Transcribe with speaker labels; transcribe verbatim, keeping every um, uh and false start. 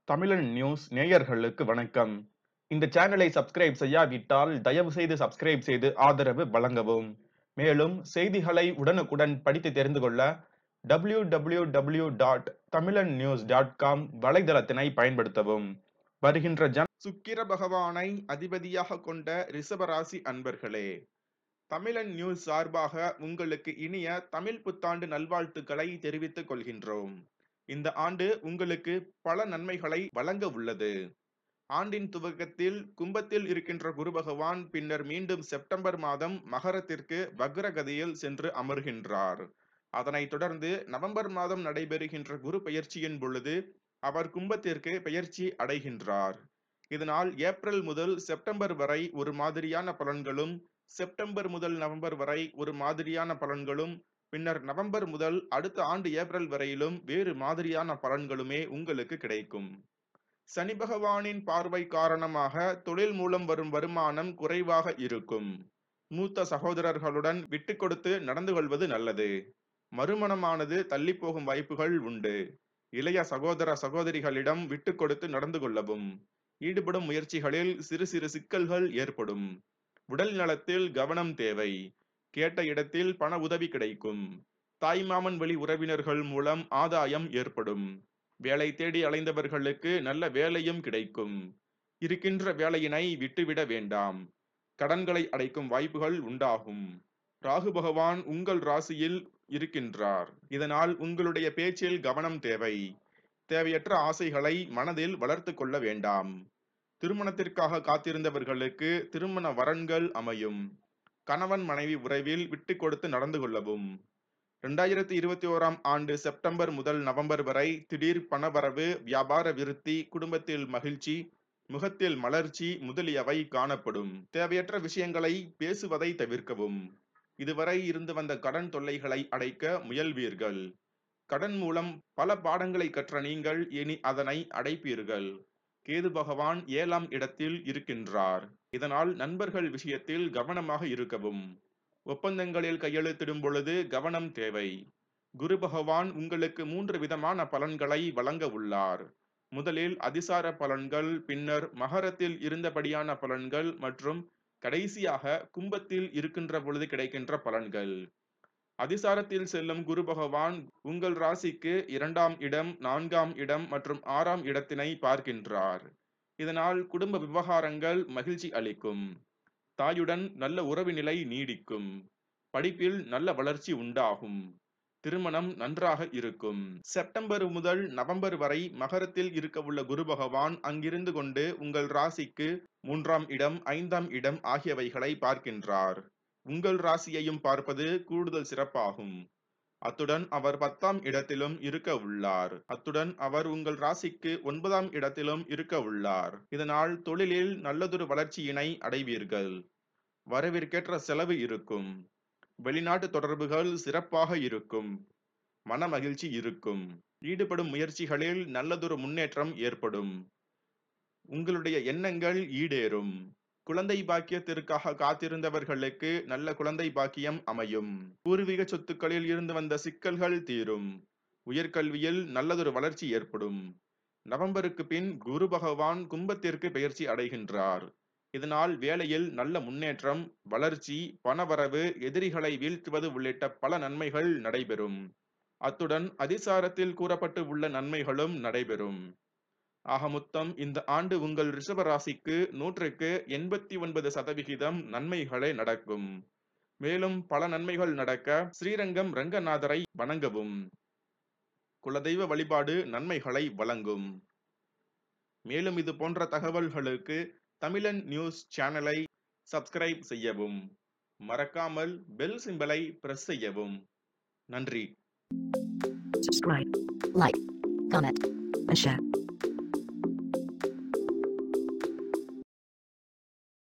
Speaker 1: தமிழன் நியூஸ் நேயர்களுக்கு வணக்கம். இந்த சேனலை சப்ஸ்கிரைப் செய்யாவிட்டால் தயவு செய்து சப்ஸ்கிரைப் செய்து ஆதரவு வழங்கவும். மேலும் செய்திகளை உடனுக்குடன் படித்து தெரிந்து கொள்ள W W W dot Tamilan news dot com வலைதளத்தினை பயன்படுத்தவும். வருகின்ற ஜன சுக்கிர பகவானை அதிபதியாக கொண்ட ரிஷபராசி அன்பர்களே, தமிழன் நியூஸ் சார்பாக உங்களுக்கு இனிய தமிழ் புத்தாண்டு நல்வாழ்த்துக்களை தெரிவித்துக் கொள்கின்றோம். இந்த ஆண்டு உங்களுக்கு பல நன்மைகளை வழங்க உள்ளது. ஆண்டின் துவக்கத்தில் கும்பத்தில் இருக்கின்ற குரு பகவான் பின்னர் மீண்டும் செப்டம்பர் மாதம் மகரத்திற்கு வக்ரகதியில் சென்று அமர்கின்றார். அதனைத் தொடர்ந்து நவம்பர் மாதம் நடைபெறுகின்ற குரு பெயர்ச்சியின் பொழுது அவர் கும்பத்திற்கு பெயர்ச்சி அடைகின்றார். இதனால் ஏப்ரல் முதல் செப்டம்பர் வரை ஒரு மாதிரியான பலன்களும், செப்டம்பர் முதல் நவம்பர் வரை ஒரு மாதிரியான பலன்களும், பின்னர் நவம்பர் முதல் அடுத்த ஆண்டு ஏப்ரல் வரையிலும் வேறு மாதிரியான பலன்களுமே உங்களுக்கு கிடைக்கும். சனி பகவானின் பார்வை காரணமாக தொழில் மூலம் வரும் வருமானம் குறைவாக இருக்கும். மூத்த சகோதரர்களுடன் விட்டு கொடுத்து நடந்து கொள்வது நல்லது. மறுமணமானது தள்ளி போகும் வாய்ப்புகள் உண்டு. இளைய சகோதர சகோதரிகளிடம் விட்டு கொடுத்து நடந்து கொள்ளவும். ஈடுபடும் முயற்சிகளில் சிறு சிறு சிக்கல்கள் ஏற்படும். உடல் நலத்தில் கவனம் தேவை. கேட்ட இடத்தில் பண உதவி கிடைக்கும். தாய்மாமன் வழி உறவினர்கள் மூலம் ஆதாயம் ஏற்படும். வேலை தேடி அலைந்தவர்களுக்கு நல்ல வேலையும் கிடைக்கும். இருக்கின்ற வேலையினை விட்டுவிட வேண்டாம். கடன்களை அடைக்கும் வாய்ப்புகள் உண்டாகும். ராகு பகவான் உங்கள் ராசியில் இருக்கின்றார். இதனால் உங்களுடைய பேச்சில் கவனம் தேவை. தேவையற்ற ஆசைகளை மனதில் வளர்த்து கொள்ள வேண்டாம். திருமணத்திற்காக காத்திருந்தவர்களுக்கு திருமண வரன்கள் அமையும். கணவன் மனைவி உறவில் விட்டு கொடுத்து நடந்து கொள்ளவும். இரண்டாயிரத்தி இருபத்தி ஓராம் ஆண்டு செப்டம்பர் முதல் நவம்பர் வரை திடீர் பணவரவு, வியாபார விருத்தி, குடும்பத்தில் மகிழ்ச்சி, முகத்தில் மலர்ச்சி முதலியவை காணப்படும். தேவையற்ற விஷயங்களை பேசுவதை தவிர்க்கவும். இதுவரை இருந்து வந்த கடன் தொல்லைகளை அடைக்க முயல்வீர்கள். கடன் மூலம் பல பாடங்களை கற்ற நீங்கள் இனி அதனை அடைப்பீர்கள். கேது பகவான் ஏழாம் இடத்தில் இருக்கின்றார். இதனால் நண்பர்கள் விஷயத்தில் கவனமாக இருக்கவும். ஒப்பந்தங்களில் கையெழுத்திடும் பொழுது கவனம் தேவை. குரு பகவான் உங்களுக்கு மூன்று விதமான பலன்களை வழங்க உள்ளார். முதலில் அதிசார பலன்கள், பின்னர் மகரத்தில் இருந்தபடியான பலன்கள் மற்றும் கடைசியாக கும்பத்தில் இருக்கின்ற பொழுது கிடைக்கின்ற பலன்கள். அதிசாரத்தில் செல்லும் குரு பகவான் உங்கள் ராசிக்கு இரண்டாம் இடம், நான்காம் இடம் மற்றும் ஆறாம் இடத்தினை பார்க்கின்றார். இதனால் குடும்ப விவகாரங்கள் மகிழ்ச்சி அளிக்கும். தாயுடன் நல்ல உறவு நிலை நீடிக்கும். படிப்பில் நல்ல வளர்ச்சி உண்டாகும். திருமணம் நன்றாக இருக்கும். செப்டம்பர் முதல் நவம்பர் வரை மகரத்தில் இருக்க உள்ள குரு பகவான் அங்கிருந்து கொண்டு உங்கள் ராசிக்கு மூன்றாம் இடம், ஐந்தாம் இடம் ஆகியவைகளை பார்க்கின்றார். உங்கள் ராசியையும் பார்ப்பது கூடுதல் சிறப்பாகும். அத்துடன் அவர் பத்தாம் இடத்திலும் இருக்க உள்ளார். அத்துடன் அவர் உங்கள் ராசிக்கு ஒன்பதாம் இடத்திலும் இருக்க உள்ளார். இதனால் தொழிலில் நல்லதொரு வளர்ச்சியினை அடைவீர்கள். வரவிற்கேற்ற செலவு இருக்கும். வெளிநாட்டு தொடர்புகள் சிறப்பாக இருக்கும். மன மகிழ்ச்சி இருக்கும். ஈடுபடும் முயற்சிகளில் நல்லதொரு முன்னேற்றம் ஏற்படும். உங்களுடைய எண்ணங்கள் ஈடேறும். குழந்தை பாக்கியத்திற்காக காத்திருந்தவர்களுக்கு நல்ல குழந்தை பாக்கியம் அமையும். பூர்வீக சொத்துக்களில் இருந்து வந்த சிக்கல்கள் தீரும். உயர்கல்வியில் நல்லதொரு வளர்ச்சி ஏற்படும். நவம்பருக்கு பின் குரு பகவான் கும்பத்திற்கு பெயர்ச்சி அடைகின்றார். இதனால் வேலையில் நல்ல முன்னேற்றம், வளர்ச்சி, பணவரவு, எதிரிகளை வீழ்த்துவது உள்ளிட்ட பல நன்மைகள் நடைபெறும். அத்துடன் அதிசாரத்தில் கூறப்பட்டு உள்ள நன்மைகளும் நடைபெறும். ஆக மொத்தம் இந்த ஆண்டு உங்கள் ரிஷப ராசிக்கு நூற்றுக்கு எண்பத்தி ஒன்பது சதவிகிதம் நன்மைகளே நடக்கும். மேலும் பல நன்மைகள் நடக்க ஸ்ரீரங்கம் ரங்கநாதரை வணங்கவும். குலதெய்வ வழிபாடு நன்மைகளை வழங்கும். மேலும் இது போன்ற தகவல்களுக்கு தமிழன் நியூஸ் சேனலை சப்ஸ்கிரைப் செய்யவும். மறக்காமல் பெல் சிம்பலை பிரஸ் செய்யவும். நன்றி.
Speaker 2: Subscribe, like, comment, and share.